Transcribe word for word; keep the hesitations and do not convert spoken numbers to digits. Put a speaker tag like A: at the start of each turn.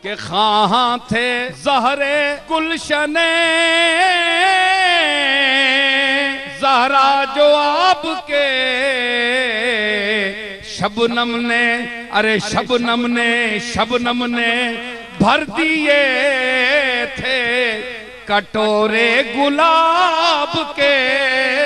A: कि खां थे ज़हरे गुलशने ज़हरा जो आपके शबनम ने, अरे शबनम ने शबनम ने भर दिए थे कटोरे गुलाब के।